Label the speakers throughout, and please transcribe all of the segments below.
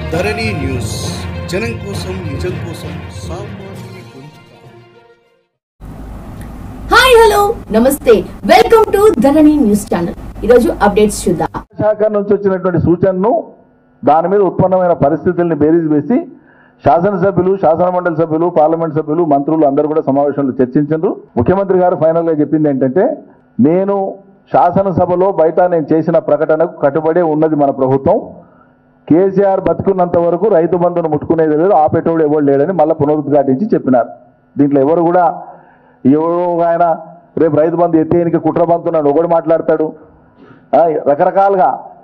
Speaker 1: ధరణి news, జనం కోసం, నిజం కోసం, సామాన్యుని గొంతుక.
Speaker 2: హాయ్, హలో, నమస్తే, welcome to Dharani news channel. ఈరోజు అప్డేట్స్ చూద్దాం.
Speaker 3: శాఖ నుంచి వచ్చినటువంటి సూచనను దాని మీద ఉత్పన్నమైన పరిస్థితుల్ని బేరీజ్ వేసి శాసనసభ్యులు, శాసన మండలి సభ్యులు, పార్లమెంట్ సభ్యులు, మంత్రులు అందరూ కూడా సమావేశంలో చర్చించారు. ముఖ్యమంత్రి గారు ఫైనల్ గా చెప్పింది ఏంటంటే, నేను శాసనసభలో బయట నేను చేసిన ప్రకటనకు కట్టుబడే ఉన్నది మన ప్రభుత్వం. కేసీఆర్ బతుకున్నంత వరకు రైతు బంధును ముట్టుకునేది లేదు, ఆపేటోడు ఎవరు లేడని మళ్ళీ పునరుద్ఘాటించి చెప్పినారు. దీంట్లో ఎవరు కూడా ఎవరో ఆయన రేపు రైతు బంధు ఎత్తేయనికి కుట్ర బంతున్నాడు ఒకడు మాట్లాడతాడు. రకరకాలుగా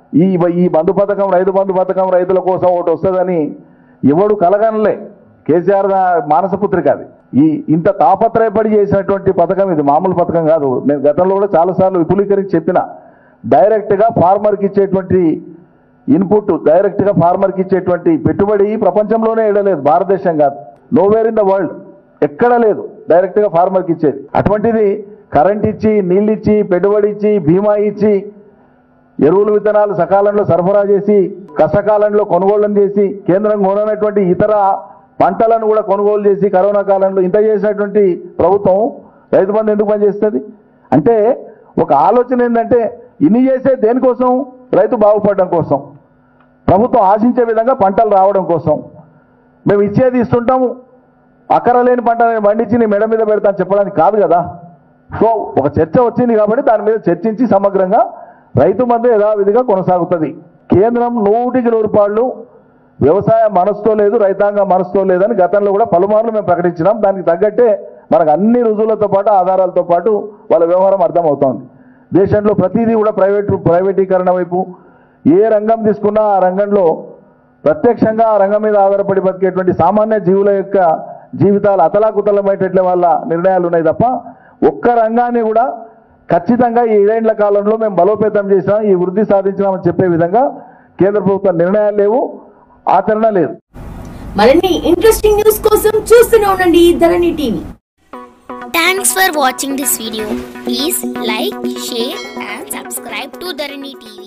Speaker 3: ఈ బంధు పథకం, రైతు బంధు పథకం రైతుల కోసం ఒకటి వస్తుందని ఎవడు కలగనలే. కేసీఆర్ మానసపుత్రిక అది. ఇంత తాపత్రయపడి చేసినటువంటి పథకం ఇది మామూలు పథకం కాదు. నేను గతంలో కూడా చాలాసార్లు విపులీకరించి చెప్పిన, డైరెక్ట్గా ఫార్మర్కి ఇచ్చేటువంటి ఇన్పుట్, డైరెక్ట్గా ఫార్మర్కి ఇచ్చేటువంటి పెట్టుబడి ప్రపంచంలోనే ఏడలేదు, భారతదేశం కాదు, నోవేర్ ఇన్ ద వరల్డ్ ఎక్కడ లేదు డైరెక్ట్గా ఫార్మర్కి ఇచ్చేది. అటువంటిది కరెంట్ ఇచ్చి, నీళ్ళు ఇచ్చి, పెట్టుబడి ఇచ్చి, బీమా ఇచ్చి, ఎరువులు విత్తనాలు సకాలంలో సరఫరా చేసి, కష్టకాలంలో కొనుగోళ్లను చేసి, కేంద్రం కొననటువంటి ఇతర పంటలను కూడా కొనుగోలు చేసి కరోనా కాలంలో ఇంత చేసినటువంటి ప్రభుత్వం రైతు బంధు ఎందుకు పనిచేస్తుంది అంటే, ఒక ఆలోచన ఏంటంటే, ఇన్ని చేసే దేనికోసం? రైతు బాగుపడడం కోసం, ప్రభుత్వం ఆశించే విధంగా పంటలు రావడం కోసం. మేము ఇచ్చేది ఇస్తుంటాము, అక్కరలేని పంట నేను పండించి నీ మెడ మీద పెడతాను చెప్పడానికి కాదు కదా. సో ఒక చర్చ వచ్చింది కాబట్టి దాని మీద చర్చించి సమగ్రంగా రైతు బంధు యథావిధిగా కొనసాగుతుంది. కేంద్రం 100% వ్యవసాయ మనసుతో లేదు, రైతాంగం మనసుతో లేదని గతంలో కూడా పలుమార్లు మేము ప్రకటించినాం. దానికి తగ్గట్టే మనకు అన్ని రుజువులతో పాటు ఆధారాలతో పాటు వాళ్ళ వ్యవహారం అర్థమవుతోంది. దేశంలో ప్రతిదీ కూడా ప్రైవేటీకరణ వైపు, ఏ రంగం తీసుకున్నా ఆ రంగంలో ప్రత్యక్షంగా ఆ రంగం మీద ఆధారపడి బతికేటువంటి సామాన్య జీవుల యొక్క జీవితాలు అతలాకుతలమయ్యేటట్లే వాళ్ళ నిర్ణయాలు ఉన్నాయి తప్ప ఒక్క రంగాన్ని కూడా ఖచ్చితంగా ఈ 7 ఏళ్ల కాలంలో మేము బలోపేతం చేసినాం, ఈ వృద్ధి సాధించినామని చెప్పే విధంగా కేంద్ర ప్రభుత్వ నిర్ణయాలు లేవు, ఆచరణ లేదు.
Speaker 2: మరిన్ని ఇంట్రెస్టింగ్ న్యూస్ కోసం చూస్తూనే ఉండండి Dharani TV.
Speaker 4: Thanks for watching this video. Please like, share and subscribe to Dharani TV.